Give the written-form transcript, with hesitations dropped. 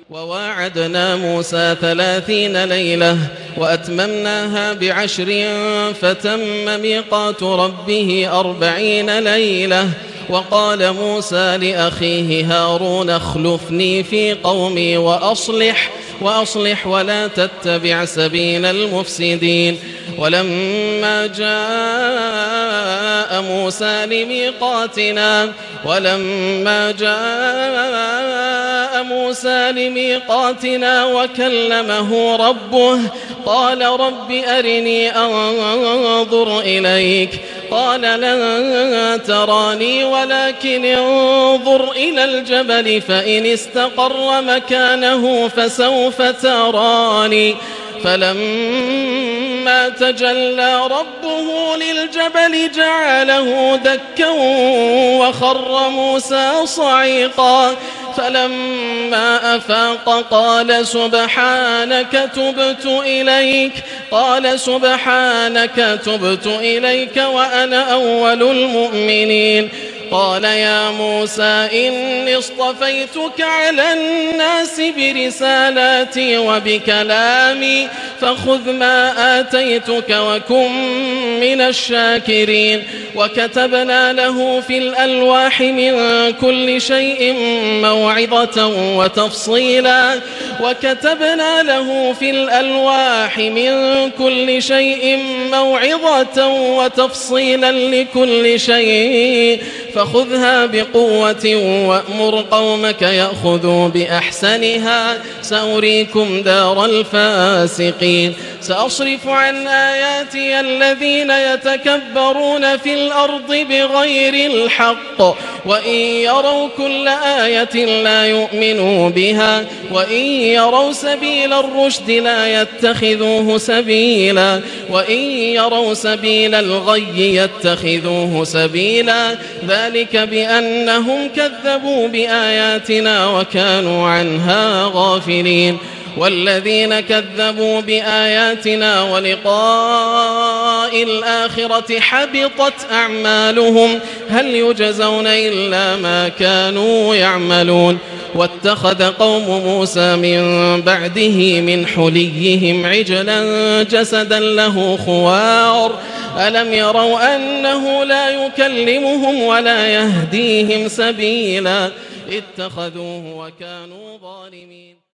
وواعدنا موسى 30 ليلة وأتممناها ب10 فتم ميقات ربه 40 ليلة. وقال موسى لأخيه هارون اخلفني في قومي وأصلح ولا تتبع سبيل المفسدين. ولما جاء موسى لميقاتنا وكلمه ربه قال رب أرني أنظر إليك قال لن تراني ولكن انظر إلى الجبل فإن استقر مكانه فسوف تراني. فلما تجلى ربه للجبل جعله دكا وخر موسى صعيقا. فلما أفاق قال سبحانك تبت إليك وأنا أول المؤمنين. قال يا موسى إني اصطفيتك على الناس برسالاتي وبكلامي فخذ ما آتيتك وكن من الشاكرين. وكتبنا له في الألواح من كل شيء موعظة وتفصيلا لكل شيء فخذها بقوة وأمر قومك يأخذوا بأحسنها سأريكم دار الفاسقين. سأصرف عن آياتي الذين يتكبرون في الأرض بغير الحق وإن يروا كل آية لا يؤمنوا بها وإن يروا سبيل الرشد لا يتخذوه سبيلا وإن يروا سبيل الغي يتخذوه سبيلا ذلك بأنهم كذبوا بآياتنا وكانوا عنها غافلين. والذين كذبوا بآياتنا ولقاء الآخرة حبطت أعمالهم هل يجزون إلا ما كانوا يعملون. واتخذ قوم موسى من بعده من حليهم عجلا جسدا له خوار ألم يروا أنه لا يكلمهم ولا يهديهم سبيلا اتخذوه وكانوا ظالمين.